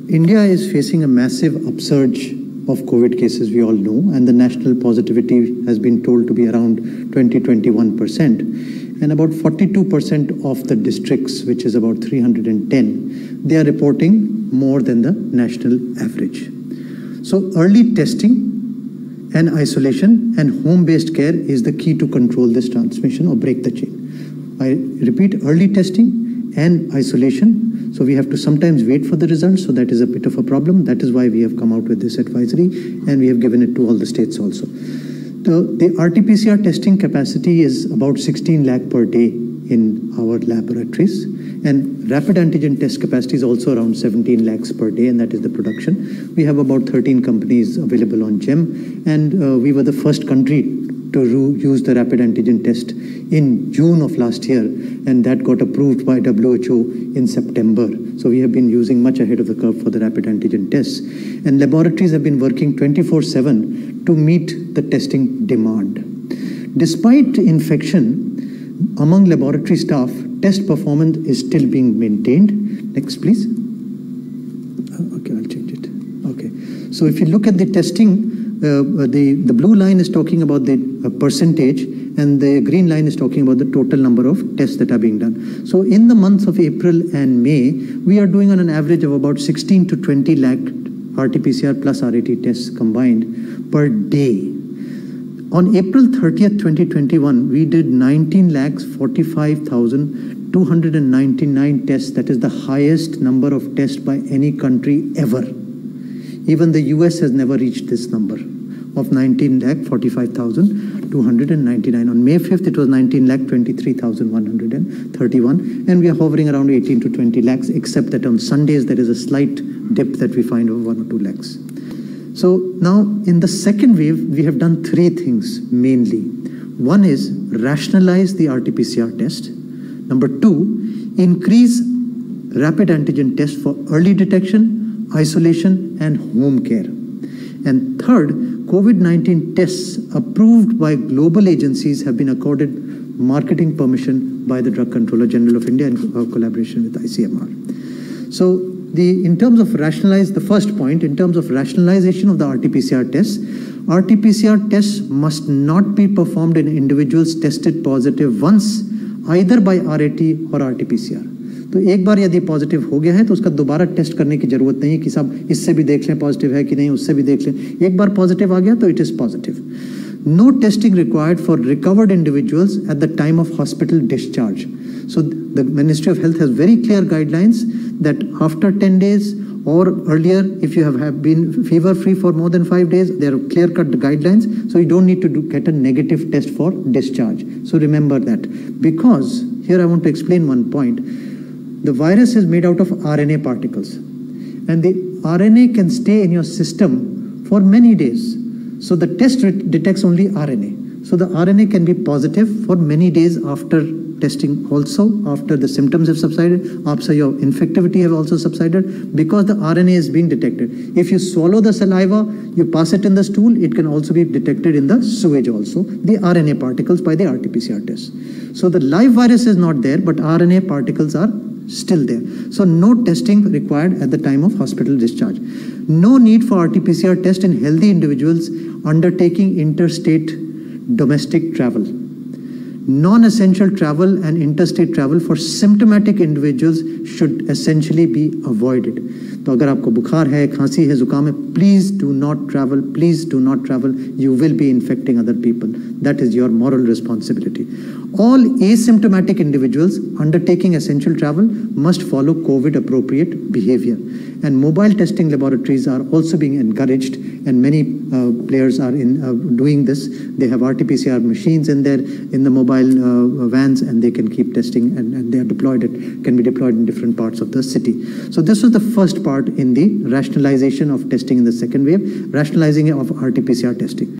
India is facing a massive upsurge of COVID cases, we all know, and the national positivity has been told to be around 20-21%. And about 42% of the districts, which is about 310, they are reporting more than the national average. So early testing and isolation and home-based care is the key to control this transmission or break the chain. I repeat, early testing and isolation. So we have to sometimes wait for the results. So that is a bit of a problem. That is why we have come out with this advisory, and we have given it to all the states also. The RT-PCR testing capacity is about 16 lakh per day in our laboratories, and rapid antigen test capacity is also around 17 lakhs per day, and that is the production. We have about 13 companies available on GEM, and we were the first country to use the rapid antigen test in June of last year, and that got approved by WHO in September. So we have been using much ahead of the curve for the rapid antigen tests. And laboratories have been working 24/7 to meet the testing demand. Despite infection, among laboratory staff, test performance is still being maintained. Next, please. Okay, I'll change it. Okay. So if you look at the testing, the blue line is talking about the percentage, and the green line is talking about the total number of tests that are being done. So in the months of April and May, we are doing on an average of about 16 to 20 lakh RT-PCR plus RAT tests combined per day. On April 30th, 2021, we did 19,45,299 tests. That is the highest number of tests by any country ever. Even the US has never reached this number of 19,45,299. On May 5th, it was 19,23,131, and we are hovering around 18 to 20 lakhs, except that on Sundays there is a slight dip that we find of 1 or 2 lakhs. So now in the second wave, we have done 3 things mainly. One is rationalize the RT-PCR test. Number 2, increase rapid antigen test for early detection, isolation, and home care. And third, COVID-19 tests approved by global agencies have been accorded marketing permission by the Drug Controller General of India in collaboration with ICMR. So in terms of rationalize, the first point, in terms of rationalization of the RT-PCR tests, RT-PCR tests must not be performed in individuals tested positive once, either by RAT or RT-PCR. तो एक बार यदि positive हो गया है तो उसका दोबारा test करने की जरूरत नहीं है कि साहब इससे भी देख लें पॉजिटिव है कि नहीं, उससे भी देख लें. एक बार पॉजिटिव आ गया तो it is positive. No testing required for recovered individuals at the time of hospital discharge. So the Ministry of Health has very clear guidelines that after 10 days or earlier, if you have been fever free for more than 5 days, there are clear cut guidelines. So you don't need to get a negative test for discharge. So remember that, because here I want to explain one point. The virus is made out of RNA particles, and the RNA can stay in your system for many days. So the test detects only RNA. So the RNA can be positive for many days after testing also, after the symptoms have subsided, after your infectivity have also subsided, because the RNA is being detected. If you swallow the saliva, you pass it in the stool, it can also be detected in the sewage also, the RNA particles by the RT-PCR test. So the live virus is not there, but RNA particles are still there. So no testing required at the time of hospital discharge. No need for RT-PCR test in healthy individuals undertaking interstate domestic travel. Non-essential travel and interstate travel for symptomatic individuals should essentially be avoided. तो अगर आपको बुखार है, खांसी है, जुकाम है, please do not travel. Please do not travel. You will be infecting other people. That is your moral responsibility. All asymptomatic individuals undertaking essential travel must follow COVID-appropriate behavior. And mobile testing laboratories are also being encouraged, and many players are doing this. They have RT-PCR machines in there, in the mobile vans, and they can keep testing, and they are deployed. It can be deployed in different parts of the city. So this was the first part in the rationalization of testing in the second wave, rationalizing of RT-PCR testing.